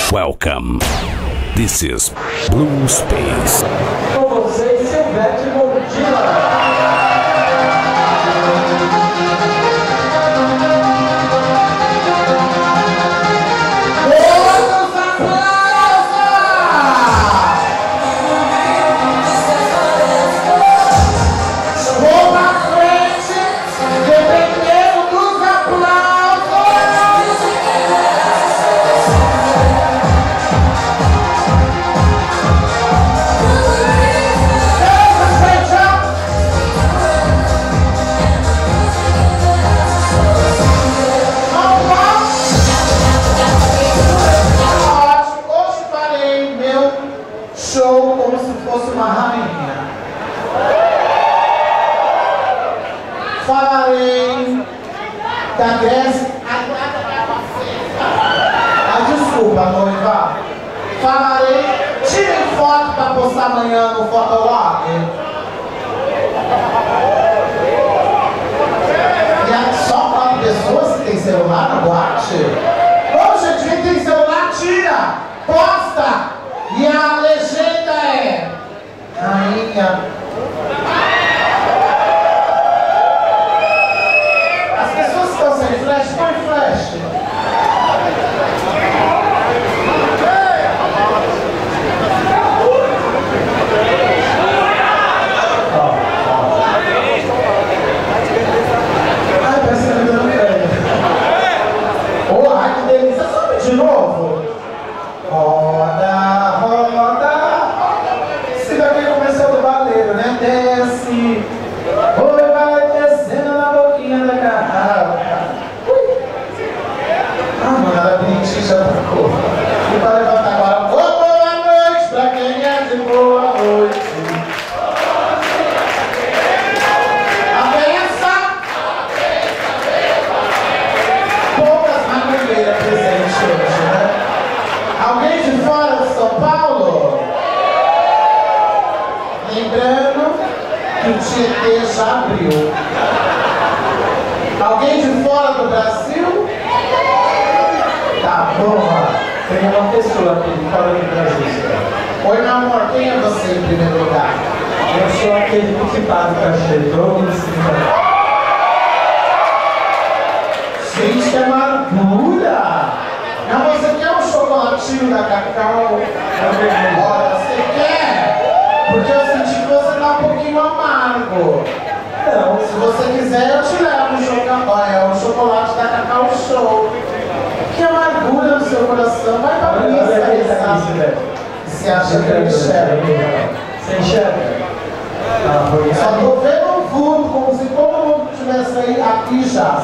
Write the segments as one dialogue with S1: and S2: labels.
S1: Welcome. This is Blue Space.
S2: Com vocês, Silvetty e Montilla.
S3: Falarei da Grécia. Desculpa, noiva. Falarei. Tirem foto para postar amanhã no Fotolog. E é só 4 pessoas que tem celular na boate? Ô, gente, quem tem celular, tira! Posta! E a legenda é: Rainha. Flash, põe flash. Ai, parece que tá me dando ideia. Oh, ai, que delícia. Sobe de novo. Roda, roda. Esse daqui começou do baleiro, né? Desce. Oi, vai descendo na boquinha da garrafa. Já tocou. E para levantar agora, boa noite pra quem é de boa noite. A benção. Poucas maconheiras presentes hoje, né? Alguém de fora de São Paulo? Lembrando que o Tietê já abriu. Alguém de fora do Brasil? Tá bom, tem uma pessoa aqui fora do Brasil. Oi, meu amor, quem é você em primeiro lugar? Eu sou aquele que paga o cachê, todo mundo se Gente, que amargura! Não, você quer um chocolatinho da Cacau? Olha, você quer? Porque eu senti que você tá um pouquinho amargo. Não, se você quiser, eu te levo um chocolate da Cacau Show. Que amargura no seu coração, vai pra missa, sabe? Você acha que eu enxerga? Você enxerga? Só tô vendo um vulto, como se todo mundo estivesse aí aqui já.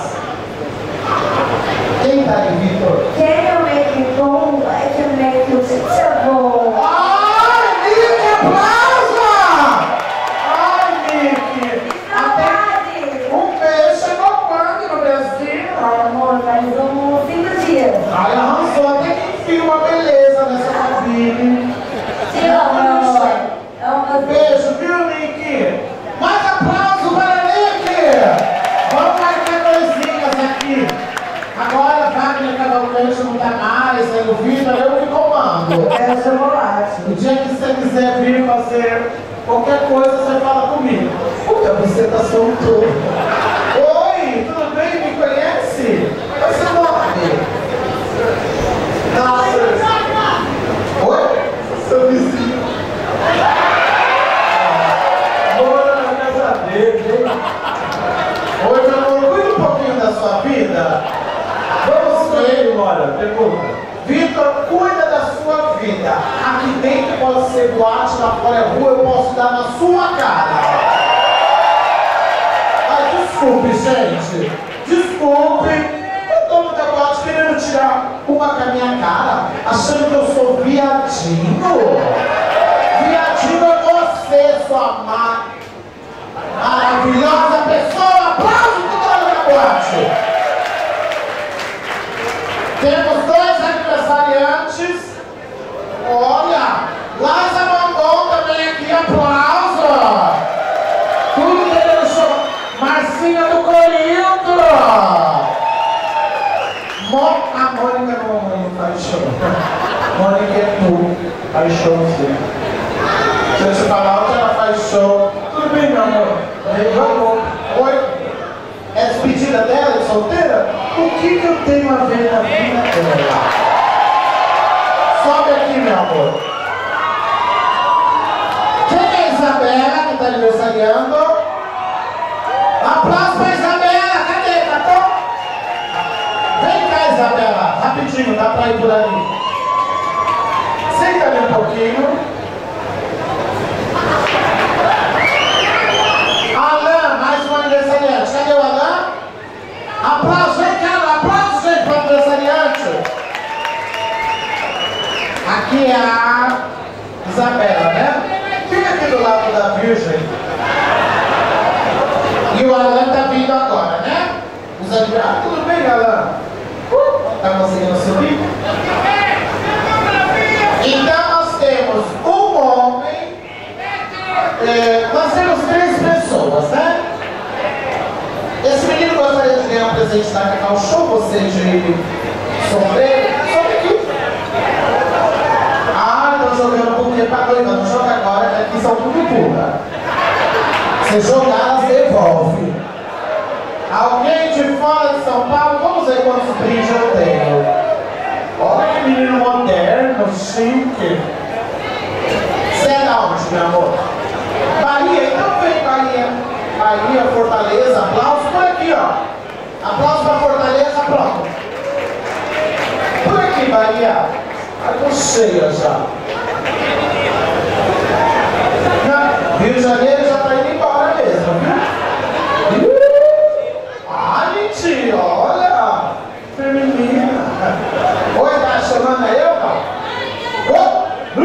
S3: Quem tá aí, Vitor?
S4: Can you make it go? I can make you sensible.
S3: Ai, Nick, aplausa! Ai, Nick! Até um beijo chegou quando no Brasil?
S4: Ai, amor, faz uns 5 dias.
S3: Ai, arrasou, até que enfim uma beleza nessa cabine.
S4: Sim, amor.
S3: Beijo, viu, Nick? Mais aplauso para Nick! Vamos marcar coisinhas aqui. Agora, Vagner, Cavalcante não tá mais, aí o Vitor, eu que comando.
S4: É o chocolate.
S3: O dia que você quiser vir fazer qualquer coisa, você fala comigo. Puta, você tá solto. Oi, tudo bem? Me conhece? Qual é seu nome? Oi? Seu vizinho. Mora na casa dele, hein? Oi, meu amor, cuida um pouquinho da sua vida. Vamos ver, Mora, pergunta. Vitor, cuida da sua vida. Aqui dentro pode ser boate, lá fora é rua, eu posso dar na sua cara. Ai, desculpe, gente. Desculpe. Eu tô no debate querendo tirar uma com a minha cara, achando que eu sou viadinho. Viadinho é você, sua maravilhosa pessoa. Aplausos pro dono da boate. Temos 2 aniversariantes. Olha, Laza Mandon também aqui, aplauso. Tudo querendo show. Marcinha do Coreógrafo. A Mônica não faz show. Mônica é tu, faz show sim. Deixa eu te falar onde ela faz show. Tudo bem, meu amor? Vamos. Oi? É despedida dela, de solteira? O que eu tenho a ver na vida dela? Sobe aqui, meu amor. Quem é a Isabela que está aniversariando? Aplausos pra Isabela! Cadê? Catou? Vem cá, Isabela. Rapidinho, dá pra ir por ali. Senta ali um pouquinho. Alan, mais um aniversariante. Cadê o Alan? Aplausos, vem cá, aplausos, gente, para o aniversariante. Aqui é a Isabela, né? Fica aqui do lado da Virgem. E o Alan tá vindo agora, né? Os aniversariantes. Tudo bem, Alan? Tá conseguindo subir? Então nós temos um homem. Nós temos 3 pessoas, né? Esse menino gostaria de ganhar um presente da Cacau Show, você de solteiro? Sobe aqui. Ah, estão jogando porque pra noiva, não joga agora, que aqui são tudo pula. Se jogar, elas devolvem. Alguém de fora de São Paulo, vamos ver quantos brindes eu tenho. Olha que menino moderno, chique. Você é da onde, meu amor? Bahia, então vem Bahia. Bahia, Fortaleza, aplausos por aqui, ó. Aplausos pra Fortaleza, pronto. Por aqui, Bahia. Ai, tô cheia já. Rio de Janeiro já tá indo embora mesmo, viu? Ai, mentira, olha. Feminina. Oi, tá chamando eu, não?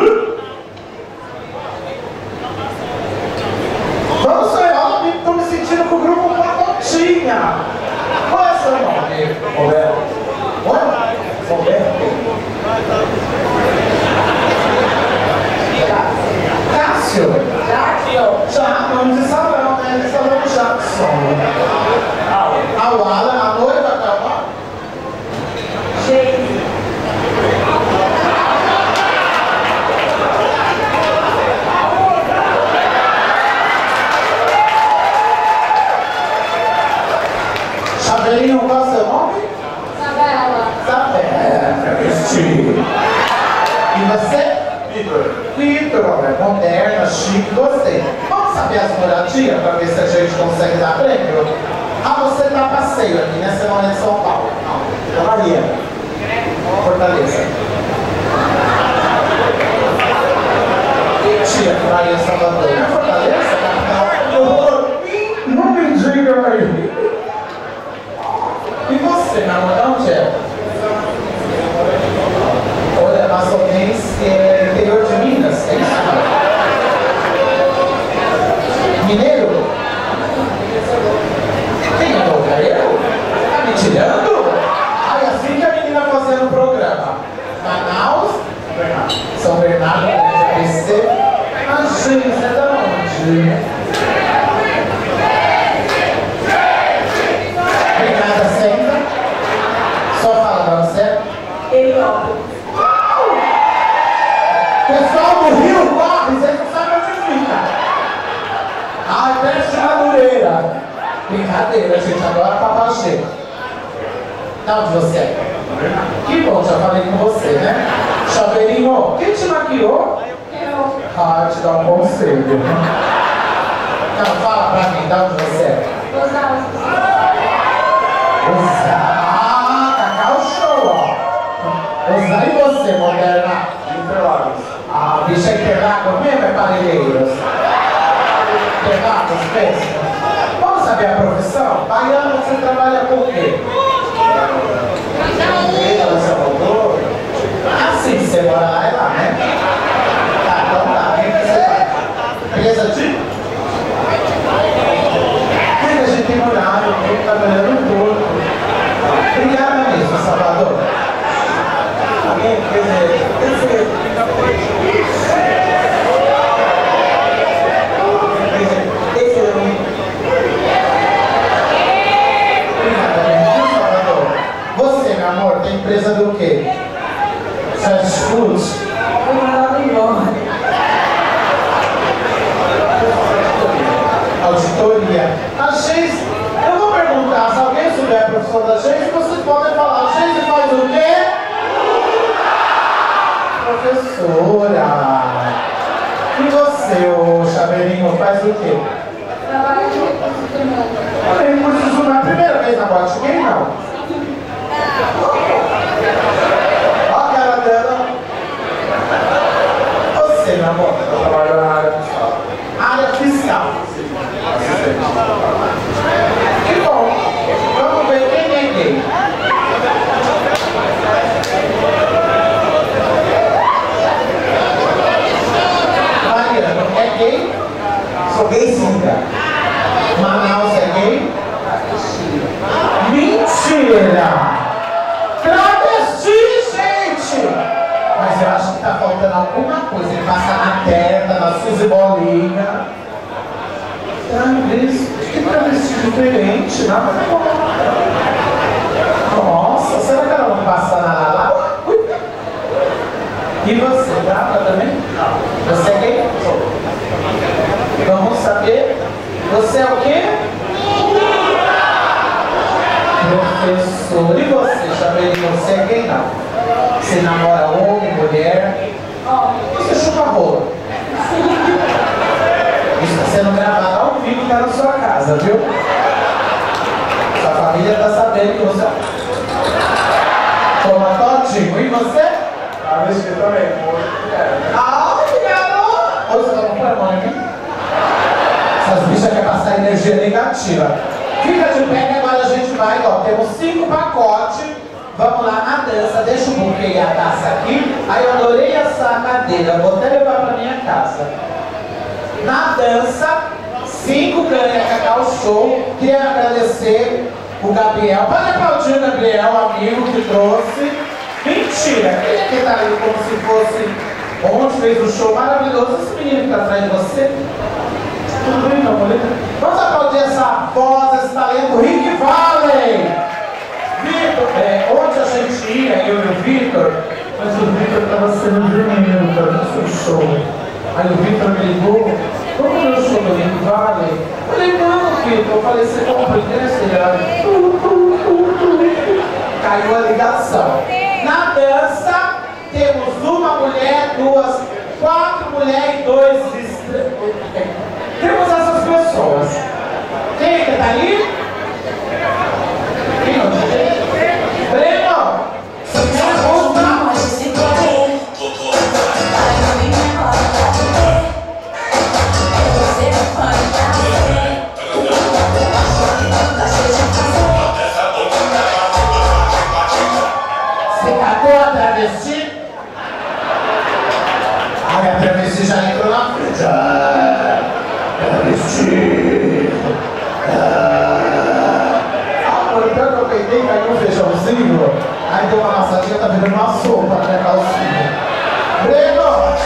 S3: Vamos sonhar, olha, tô me sentindo com o grupo Montilla. Qual é seu nome? Roberto. Oi? Roberto. Cássio. Já, nome de salão, né? De salão Jackson. A Alan, a noiva, calma. Gente. Chaveirinho, qual é o seu nome?
S4: Isabela.
S3: Isabela, vestido. E você? Vitor. Vitor, é moderna, chique, gostei. Vamos saber as moradias para ver se a gente consegue dar prêmio? Ah, você dá passeio aqui, né? Você não é de São Paulo. Não, da Bahia. Fortaleza. Mentira que Bahia, Salvador. Não é Fortaleza? Não me diga aí. E você, meu amor, onde é? Olha, Amazonense, interior de Minas, é isso? Mineiro? Quem é o Jairo? Tá me tirando? Ai, assim que a menina fazendo o programa. Manaus, São Bernardo, PC. Imagina, você é da onde? Obrigada, senta. Só fala pra você. Pessoal do Rio, corre, vocês não sabem onde fica. Ai, perto de Madureira. Brincadeira, gente, agora pra baixo. Da onde você é? Que bom, já falei com você, né? Chaveirinho, quem te maquiou?
S4: Eu.
S3: Ah, te dá um conselho. Não, fala pra mim, da onde você é? Ah, Cacau Show, ó. E você, moderna?
S2: Interlagos.
S3: Ah, bicho é Interlagos mesmo, é Parelheiros? Interlagos, pensa. Vamos saber a profissão? Baiano, você trabalha com o quê? Salvador? Ah, sim, você mora lá, é lá, né? Tá, então tá, vem que você vai. Beleza, Ti? A gente tem horário, eu tô trabalhando todo. Obrigada mesmo, Salvador. Alguém quer dizer, Obrigada mesmo, Salvador. Você, meu amor, tem empresa do quê? Você é Food?
S2: Foi mandado embora.
S3: Auditoria. A Geise, eu vou perguntar, se alguém souber a profissão da Geise, vocês podem falar. A Geise faz o quê? Professora. E você, ô Chaveirinho, faz o quê?
S4: Trabalho de recursos humanos.
S3: Olha, recursos humanos. Primeira vez na boate gay, não? Olha a cara dela. Você, meu amor, eu trabalho na área fiscal. Área fiscal. Que bom. Vamos ver quem é gay. Mariana, é gay? Sou gay sim, cara. Manaus é gay? Mentira! Travesti, gente! Mas eu acho que tá faltando alguma coisa. Ele passa na testa, na Suzy Bolinha. Que travesti diferente, nada Nossa, será que ela não passa na Lala? E você, grava também? Não. Você é gay? Sou. Vamos saber. Você é o quê? Professor. E você, Chaveirinho? Você é gay? Não. Você namora homem, mulher? Você chupa rola? Isso está sendo gravado ao vivo, tá na sua casa, viu? Sua família tá sabendo que você toma todinho. E você?
S5: Ah, mas eu também.
S3: Ah, que garoto! Hoje você tá com a mão em mim? Essas bichas querem passar energia negativa. Fica de pé que agora a gente vai, ó. Temos 5 pacotes. Vamos lá na dança. Deixa o buquê e a taça aqui. Aí eu adorei essa cadeira. Vou até levar pra minha casa. Na dança, 5 ganha Cacau Show. Queria agradecer o Gabriel. Pode aplaudir o Gabriel, amigo que trouxe. Mentira! Quem é que tá ali como se fosse onde fez o show maravilhoso? Esse menino que tá atrás de você? Tudo bem, não, bonita? Vamos aplaudir essa voz, esse talento Rick Valley! Vitor, onde a gente ia, eu e o Vitor, mas o Vitor estava sendo dormindo para o seu show. Aí o Vitor me ligou, vamos ver o show do Rick Valley? Eu falei, não, Vitor, eu falei, você compra ingresso? Caiu a ligação. Na dança, temos uma mulher, 4 mulheres e 2 temos essas pessoas. Quem é que tá ali? Quem não tem? Breno! Você cadê a travesti? Ai, a travesti já entrou na frente. Travesti. Por pior que eu peguei, caiu um feijãozinho. Aí deu uma amassadinha, tá virando uma sopa na minha calcinha. Breno!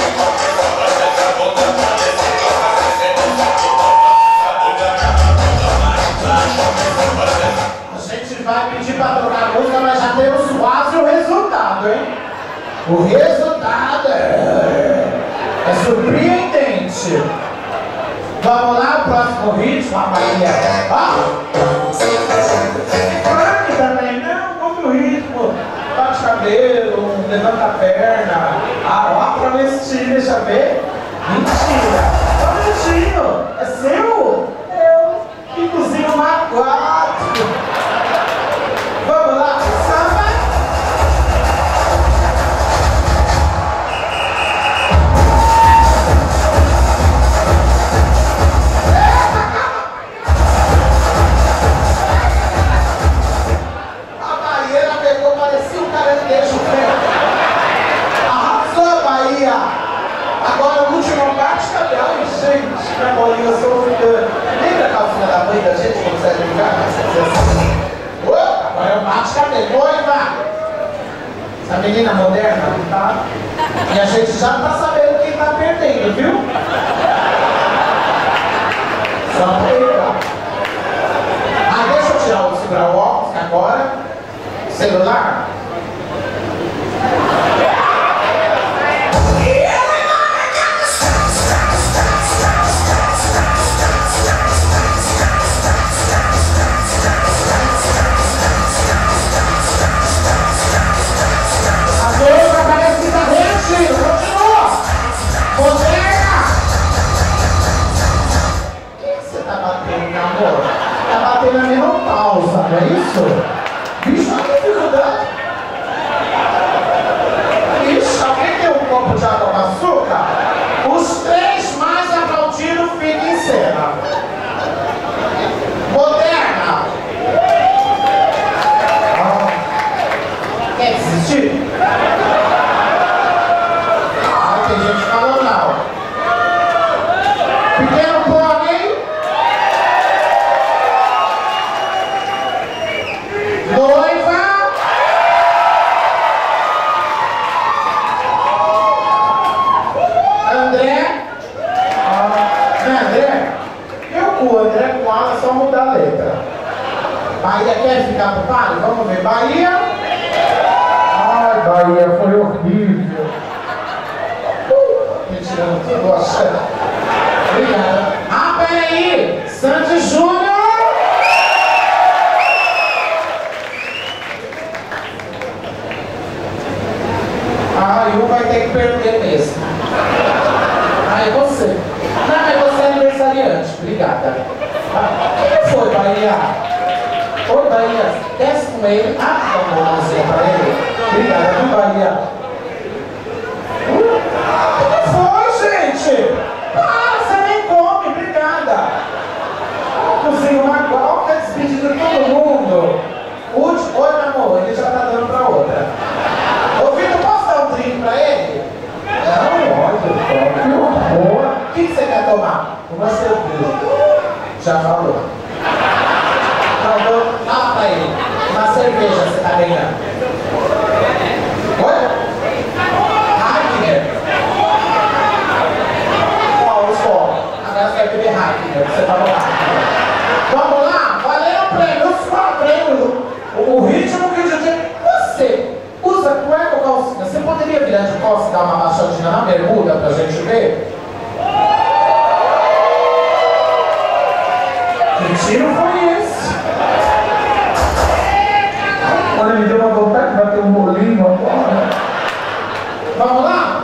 S3: A gente vai pedir pra trocar a música, mas já temos quase o resultado, hein? O resultado é surpreendente. Vamos lá, o próximo ritmo, a Maria. Frank também, não, como o ritmo. Bate cabelo, levanta a perna. Ó, travesti, deixa eu ver. Mentira. Travestinho, é seu? Eu que cozinho na 4. Vamos lá, samba. A Bahia pegou, parecia um caranguejo preto. Arrasou a Bahia. Agora o último bate-cabelo. Ai, gente, minha bolinha sofrida. Lembra a calcinha da mãe da gente quando sai de lugar? Agora é o bate-cabelo. Noiva! Essa menina moderna, tá? E a gente já tá sabendo quem tá perdendo, viu? Só pra pegar. Ah, deixa eu tirar o segurar o óculos, que agora... Celular? isso? Bicho, olha que dificuldade. Bicho, alguém tem um copo de água com açúcar? Os 3 mais aplaudidos ficam em cena. Moderna. Quer desistir? Tem gente que falou não. Pequeno pônei. Noiva. André. André. Eu com o André com ela, só mudar a letra. Bahia quer ficar pro pai? Vamos ver. Bahia. Ai, Bahia, foi horrível. Me tirando tudo, achando. Obrigada. Ah, peraí! Sandy Júnior! Ah, um vai ter que perder mesmo. Ah, é você. Não, mas você é aniversariante. Obrigada. Quem foi, Bahia? Oi, Bahia. Desce com ele. Ah, dá uma mãozinha pra ele. Obrigada, viu, Bahia? O que foi, gente? Ah, você nem come. Obrigada. Cozinho uma igual, tá despedindo de todo mundo. Oi, meu amor. Ele já tá dando pra outra. Ô, Vitor, posso dar um drink pra ele? Não, olha, que horror. O que você quer tomar? Uma cerveja. Já falou. Então, vou dar pra ele. Uma cerveja você tá ganhando. Oi? Wagner. Qual o som? Agora você vai beber Wagner. Você tá no Vamos lá? Valeu o prêmio. Os 4 prêmios. O ritmo que o DJ... Você usa cueca ou calcinha? Você poderia virar de costas e dar uma baixadinha na bermuda pra gente ver? Que tiro foi esse? Olha, me deu uma vontade de bater um bolinho agora. Vamos lá?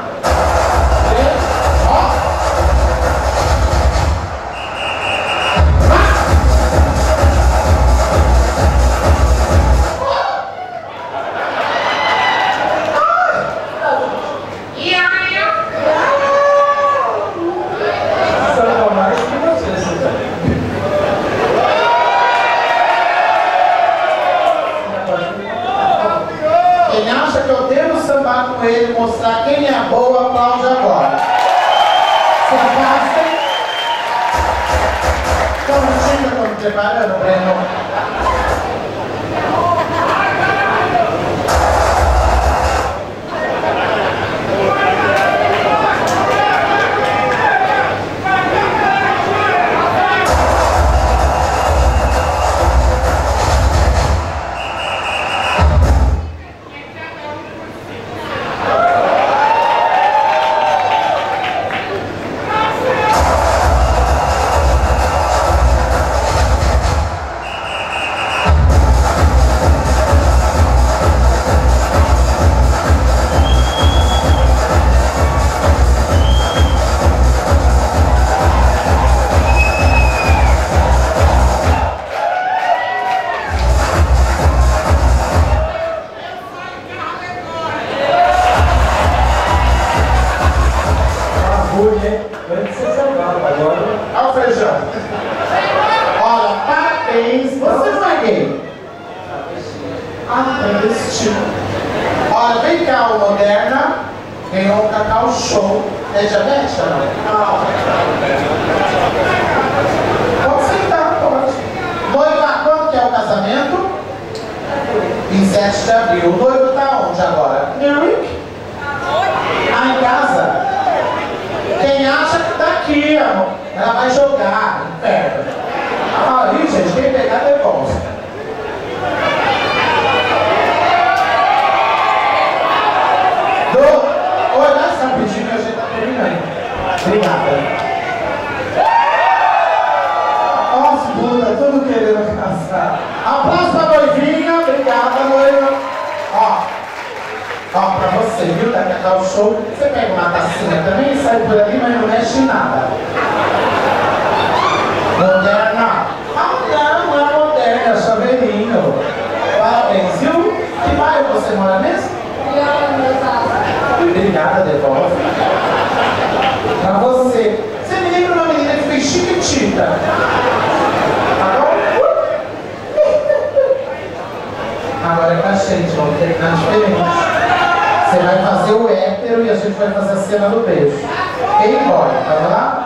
S3: Com ele, mostrar quem é boa, aplaude agora. Se afastem. Então, não estou me preparando, Breno. Olha, vem cá, o Moderna ganhou um Cacau Show. É diabetes ou não? Pode sentar, pode. Noiva, quando que é o casamento? 27 de abril. O noivo tá onde agora? Newick? Ah, em casa? Quem acha que tá aqui, amor? Ela vai jogar, inferno. Aí, gente, quem pegar devolve. Olha essa rapidinho que a gente tá terminando. Obrigada. Nossa, puta, tudo querendo casar. Aplausos pra noivinha. Obrigada, noiva. Ó, pra você, viu? Da Cacau Show. Você pega uma tacinha também e sai por ali, mas não mexe em nada. Moderna. Ah, não é moderna, é chaveirinho. Parabéns, viu? Que bairro você mora mesmo? Obrigada, devolve. Pra você. Você me lembra uma menina que fez Chiquitita? Agora é com a gente, vamos terminar diferente. Você vai fazer o hétero e a gente vai fazer a cena do beijo. Quem pode? Vamos lá?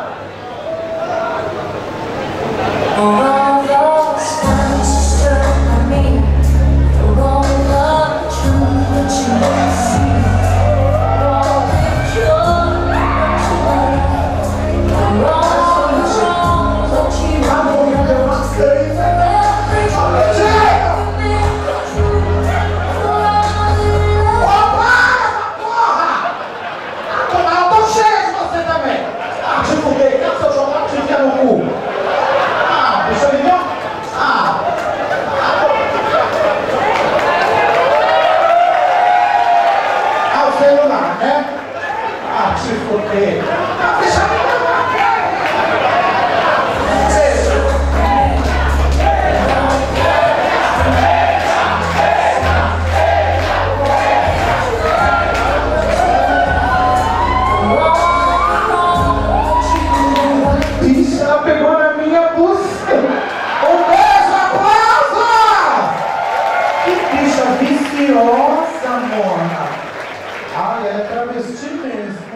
S3: Nossa, amor! Ai, ela é travesti mesmo.